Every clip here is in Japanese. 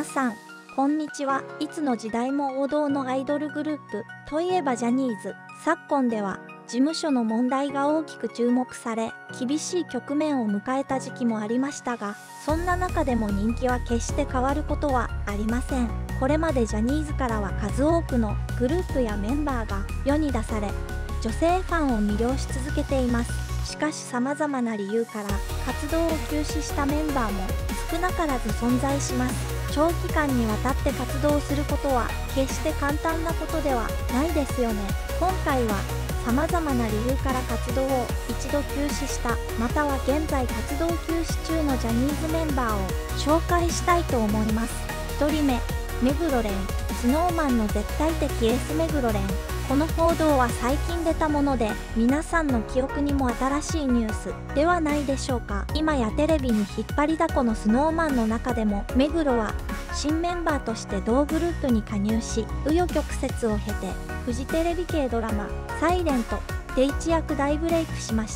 皆さん、こんにちは。いつの時代も王道のアイドルグループといえばジャニーズ。昨今では事務所の問題が大きく注目され、厳しい局面を迎えた時期もありましたが、そんな中でも人気は決して変わることはありません。これまでジャニーズからは数多くのグループやメンバーが世に出され、女性ファンを魅了し続けています。しかし様々な理由から活動を休止したメンバーも少なからず存在します。長期間にわたって活動することは決して簡単なことではないですよね。今回は様々な理由から活動を一度休止した、または現在活動休止中のジャニーズメンバーを紹介したいと思います。1人目、目黒蓮。SnowMan の絶対的エース目黒蓮。この報道は最近出たもので、皆さんの記憶にも新しいニュースではないでしょうか。今やテレビに引っ張りだこの SnowMan の中でも、目黒は新メンバーとして同グループに加入し、紆余曲折を経てフジテレビ系ドラマ「サイレントで一躍大ブレイクしました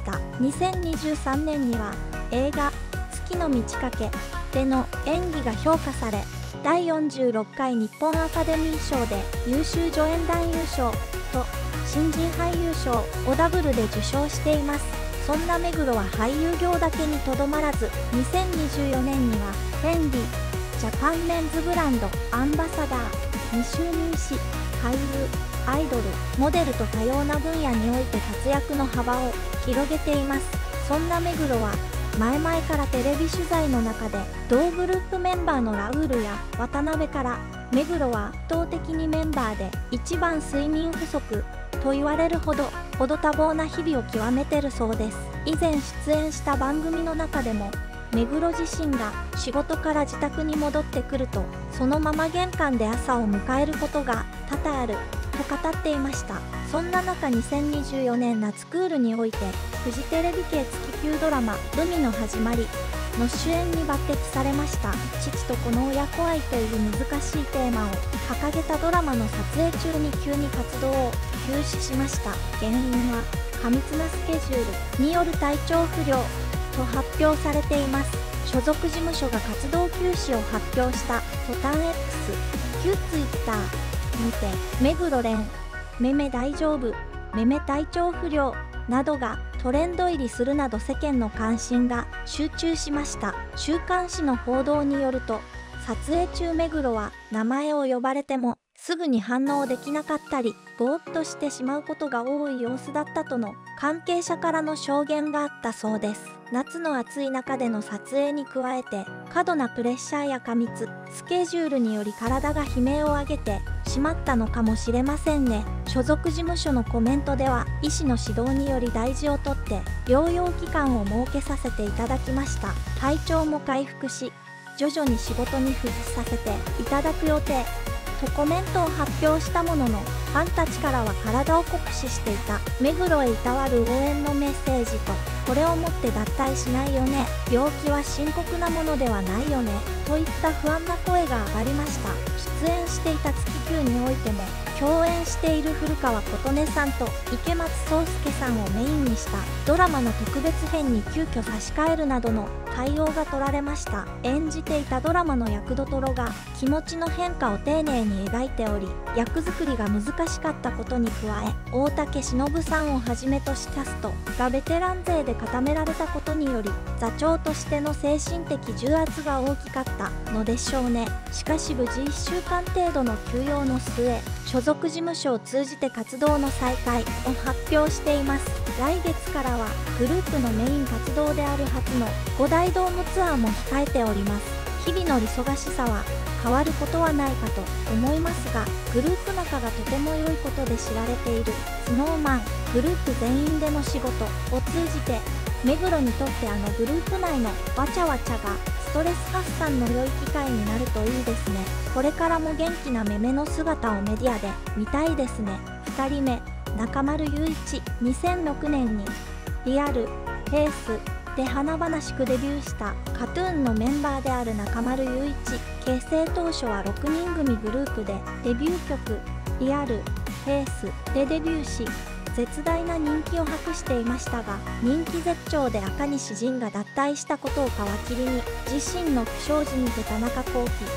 。2023年には映画「月の満ち欠け」での演技が評価され、第46回日本アカデミー賞で優秀助演男優賞と新人俳優賞をダブルで受賞しています。そんな目黒は俳優業だけにとどまらず、2024年にはフェンディジャパンメンズブランドアンバサダーに就任し、俳優、アイドル、モデルと多様な分野において活躍の幅を広げています。そんな目黒は前々からテレビ取材の中で、同グループメンバーのラウールや渡辺から目黒は圧倒的にメンバーで一番睡眠不足と言われるほど多忙な日々を極めてるそうです。以前出演した番組の中でも、目黒自身が仕事から自宅に戻ってくると、そのまま玄関で朝を迎えることが多々あると語っていました。そんな中、2024年夏クールにおいてフジテレビ系月9ドラマ「海の始まり」の主演に抜擢されました。父と子の親子愛という難しいテーマを掲げたドラマの撮影中に急に活動を休止しました。原因は過密なスケジュールによる体調不良と発表されています。所属事務所が活動休止を発表した途端 X、旧 Twitter にて、目黒蓮、めめ大丈夫、めめ体調不良などがトレンド入りするなど、世間の関心が集中しました。週刊誌の報道によると、撮影中目黒は名前を呼ばれてもすぐに反応できなかったり、ぼーっとしてしまうことが多い様子だったとの関係者からの証言があったそうです。夏の暑い中での撮影に加えて、過度なプレッシャーや過密スケジュールにより体が悲鳴を上げてしまったのかもしれませんね。所属事務所のコメントでは、医師の指導により大事をとって療養期間を設けさせていただきました。体調も回復し、徐々に仕事に復帰させていただく予定とコメントを発表したものの、ファンたちからは体を酷使していた目黒へいたわる応援のメッセージと、これをもって脱退しないよね、病気は深刻なものではないよねといった不安な声が上がりました。出演していた月9においても、共演している古川琴音さんと池松壮亮さんをメインにしたドラマの特別編に急遽差し替えるなどの対応が取られました。演じていたドラマの役どころが気持ちの変化を丁寧に描いており、役作りが難しかったことに加え、大竹しのぶさんをはじめとしキャストがベテラン勢で固められたことにより、座長としての精神的重圧が大きかったのでしょうね。しかし無事1週間程度の休養の末、所属事務所を通じて活動の再開を発表しています。来月からはグループのメイン活動である初の5大ドームツアーも控えております。日々の忙しさは変わることはないかと思いますが、グループ仲がとても良いことで知られている SnowMan。グループ全員での仕事を通じて、目黒にとってグループ内のわちゃわちゃがストレス発散の良い機会になるといいですね。これからも元気なめめの姿をメディアで見たいですね。2人目、中丸雄一。2006年にリアル、フェイスで華々しくデビューしたKAT−TUNのメンバーである中丸雄一。結成当初は6人組グループで、デビュー曲「リアル」「フェイス」でデビューし、絶大な人気を博していましたが、人気絶頂で赤西仁が脱退したことを皮切りに、自身の不祥事にて田中聖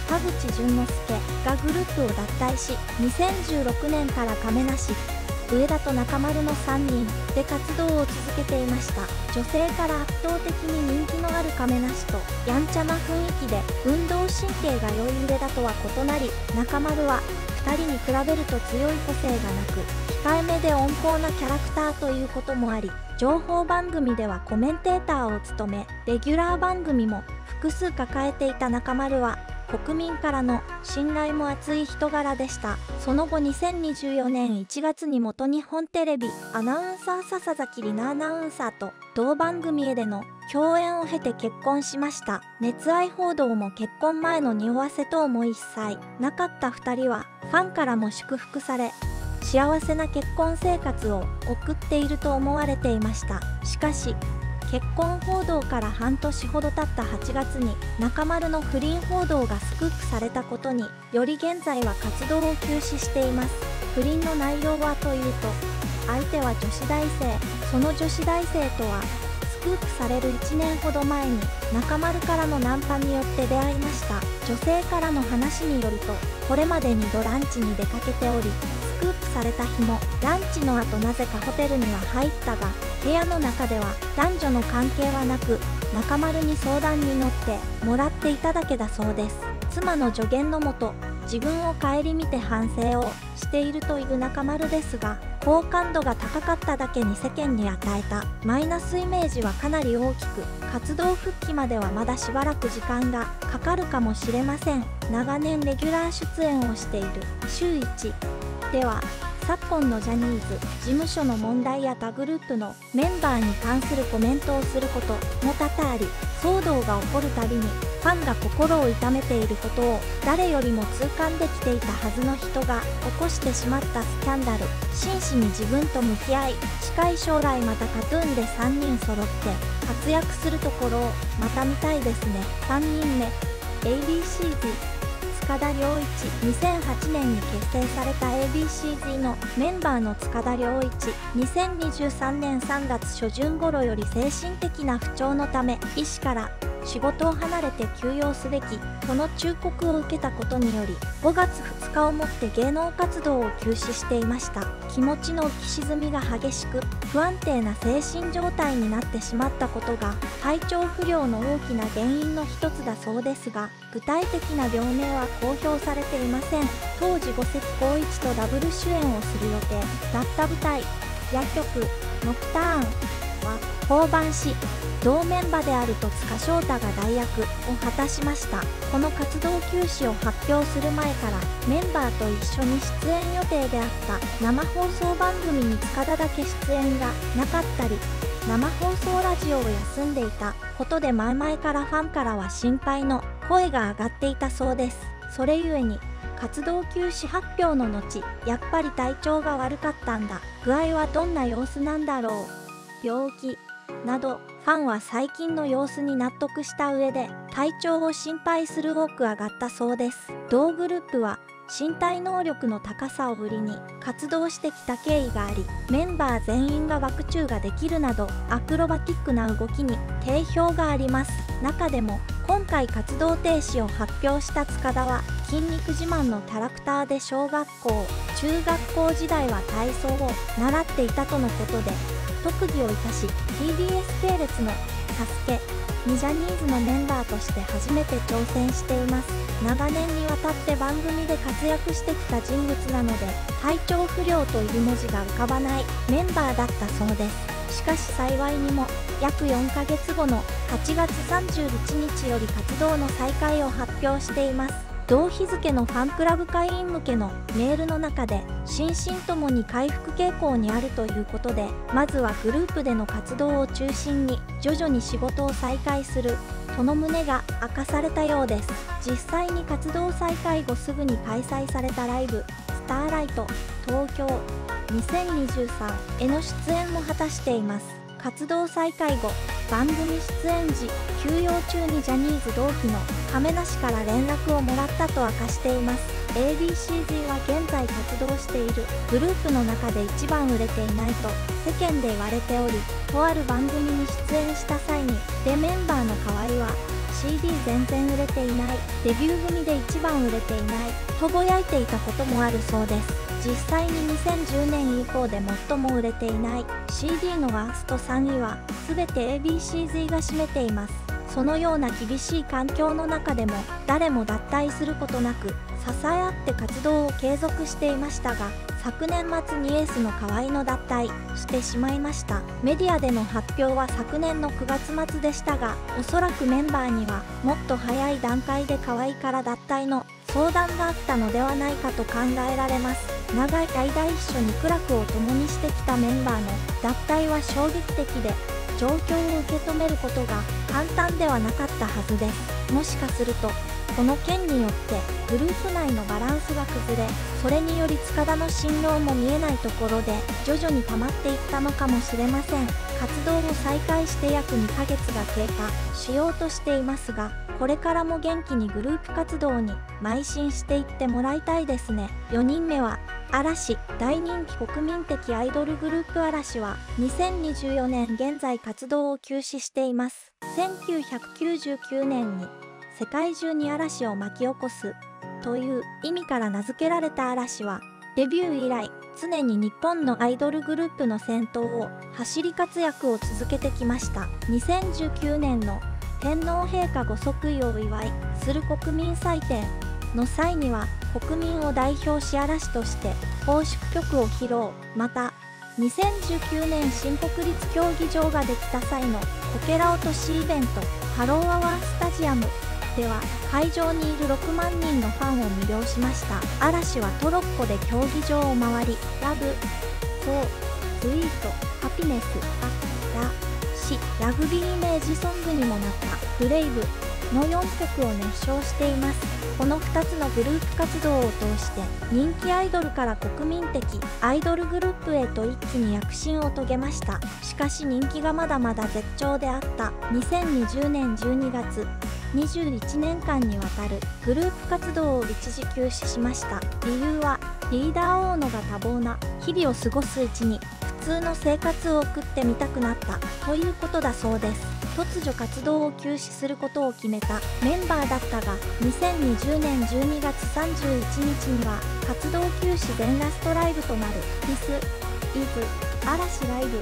田口淳之介がグループを脱退し、2016年から亀梨、上田と中丸の3人で活動を続けていました。女性から圧倒的に人気のある亀梨とやんちゃな雰囲気で運動神経が良い上田とは異なり、中丸は2人に比べると強い個性がなく、控えめで温厚なキャラクターということもあり、情報番組ではコメンテーターを務め、レギュラー番組も複数抱えていた中丸は、国民からの信頼も厚い人柄でした。その後2024年1月に元日本テレビアナウンサー笹崎里奈アナウンサーと同番組へでの共演を経て結婚しました。熱愛報道も結婚前の匂わせ等も一切なかった2人はファンからも祝福され、幸せな結婚生活を送っていると思われていました。しかし結婚報道から半年ほど経った8月に中丸の不倫報道がスクープされたことにより現在は活動を休止しています。不倫の内容はというと、相手は女子大生。その女子大生とはスクープされる1年ほど前に中丸からのナンパによって出会いました。女性からの話によると、これまで2度ランチに出かけており、スクープされた日もランチの後なぜかホテルには入ったが、部屋の中では男女の関係はなく、中丸に相談に乗ってもらっていただけだそうです。妻の助言のもと、自分を顧みて反省をしているという中丸ですが、好感度が高かっただけに世間に与えたマイナスイメージはかなり大きく、活動復帰まではまだしばらく時間がかかるかもしれません。長年レギュラー出演をしている週1では、昨今のジャニーズ事務所の問題や他グループのメンバーに関するコメントをすることも多々あり、騒動が起こるたびにファンが心を痛めていることを誰よりも痛感できていたはずの人が起こしてしまったスキャンダル。真摯に自分と向き合い、近い将来またカトゥーンで3人揃って活躍するところをまた見たいですね。3人目 A.B.C.Z塚田僚一。2008年に結成された A.B.C.Z のメンバーの塚田僚一、2023年3月初旬頃より精神的な不調のため医師から仕事を離れて休養すべきとの忠告を受けたことにより、5月2日をもって芸能活動を休止していました。気持ちの浮き沈みが激しく、不安定な精神状態になってしまったことが体調不良の大きな原因の一つだそうですが、具体的な病名は公表されていません。当時五関晃一とダブル主演をする予定だった舞台「夜曲ノクターン」は降板し、同メンバーである戸塚祥太が代役を果たしました。この活動休止を発表する前からメンバーと一緒に出演予定であった生放送番組に塚田だけ出演がなかったり、生放送ラジオを休んでいたことで前々からファンからは心配の声が上がっていたそうです。それゆえに活動休止発表の後、やっぱり体調が悪かったんだ、具合はどんな様子なんだろう、病気などファンは最近の様子に納得した上で体調を心配する多く上がったそうです。同グループは身体能力の高さを売りに活動してきた経緯があり、メンバー全員がバク宙ができるなどアクロバティックな動きに定評があります。中でも今回活動停止を発表した塚田は筋肉自慢のキャラクターで小学校、中学校時代は体操を習っていたとのことで、特技を生かし TBS 系列の「サスケにジャニーズのメンバーとして初めて挑戦しています。長年にわたって番組で活躍してきた人物なので、体調不良という文字が浮かばないメンバーだったそうです。しかし幸いにも約4ヶ月後の8月31日より活動の再開を発表しています。同日付のファンクラブ会員向けのメールの中で、心身ともに回復傾向にあるということで、まずはグループでの活動を中心に徐々に仕事を再開するとの旨が明かされたようです。実際に活動再開後すぐに開催されたライブ「スターライト東京2023」への出演も果たしています。活動再開後、番組出演時休養中にジャニーズ同期の亀梨から連絡をもらったと明かしています。 A.B.C.Z は現在活動しているグループの中で一番売れていないと世間で言われており、とある番組に出演した際にでメンバーの代わりは CD 全然売れていない、デビュー組で一番売れていないとぼやいていたこともあるそうです。実際に2010年以降で最も売れていない CD のワースト3位は全て ABCZ が占めています。そのような厳しい環境の中でも誰も脱退することなく支え合って活動を継続していましたが、昨年末にエースの河合の脱退してしまいました。メディアでの発表は昨年の9月末でしたが、おそらくメンバーにはもっと早い段階で河合から脱退の相談があったのではないかと考えられます。長い間一緒に苦楽を共にしてきたメンバーの脱退は衝撃的で、状況を受け止めることが簡単ではなかったはずです。もしかするとこの件によってグループ内のバランスが崩れ、それにより塚田の信用も見えないところで徐々に溜まっていったのかもしれません。活動を再開して約2ヶ月が経過しようとしていますが、これからも元気にグループ活動に邁進していってもらいたいですね。4人目は嵐。大人気国民的アイドルグループ嵐は2024年現在活動を休止しています。1999年に世界中に嵐を巻き起こすという意味から名付けられた嵐は、デビュー以来常に日本のアイドルグループの先頭を走り活躍を続けてきました。2019年の天皇陛下ご即位をお祝いする国民祭典の際には国民を代表し嵐として奉祝曲を披露。また2019年新国立競技場ができた際のこけら落としイベントハローアワースタジアムでは会場にいる6万人のファンを魅了しました。嵐はトロッコで競技場を回り、ラブ、フォー、スイート、ハピネス、ア、ラ、シ、ラグビーイメージソングにもなったブレイブの4曲を熱唱しています。この2つのグループ活動を通して人気アイドルから国民的アイドルグループへと一気に躍進を遂げました。しかし人気がまだまだ絶頂であった2020年12月、21年間にわたるグループ活動を一時休止しました。理由はリーダー大野が多忙な日々を過ごすうちに普通の生活を送ってみたくなったということだそうです。突如活動を休止することを決めたメンバーだったが、2020年12月31日には活動休止前ラストライブとなる This is 嵐ライブ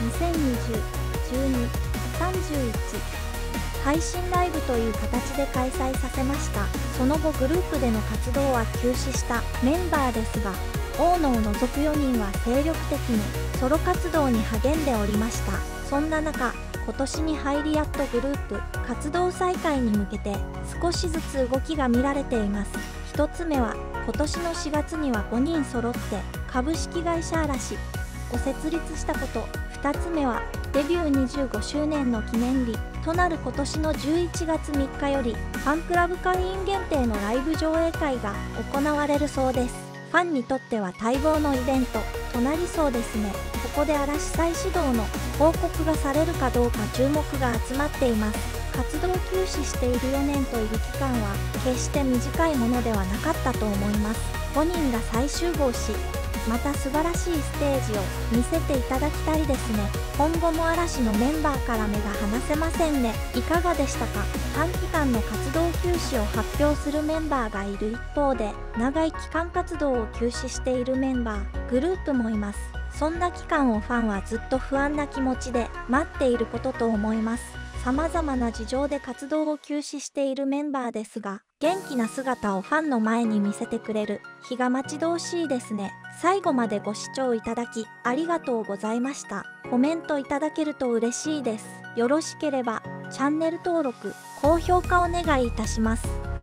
2020-12-31配信ライブという形で開催させました。その後グループでの活動は休止したメンバーですが、大野を除く4人は精力的にソロ活動に励んでおりました。そんな中、今年に入りやっとグループ活動再開に向けて少しずつ動きが見られています。1つ目は今年の4月には5人揃って株式会社嵐を設立したこと。2つ目はデビュー25周年の記念日となる今年の11月3日よりファンクラブ会員限定のライブ上映会が行われるそうです。ファンにとっては待望のイベントとなりそうですね。ここで嵐再始動の報告がされるかどうか注目が集まっています。活動休止している4年という期間は決して短いものではなかったと思います。5人が再集合し、また素晴らしいステージを見せていただきたいですね。今後も嵐のメンバーから目が離せませんね。いかがでしたか？短期間の活動休止を発表するメンバーがいる一方で、長い期間活動を休止しているメンバー、グループもいます。そんな期間をファンはずっと不安な気持ちで待っていることと思います。様々な事情で活動を休止しているメンバーですが、元気な姿をファンの前に見せてくれる日が待ち遠しいですね。最後までご視聴いただきありがとうございました。コメントいただけると嬉しいです。よろしければチャンネル登録、高評価お願いいたします。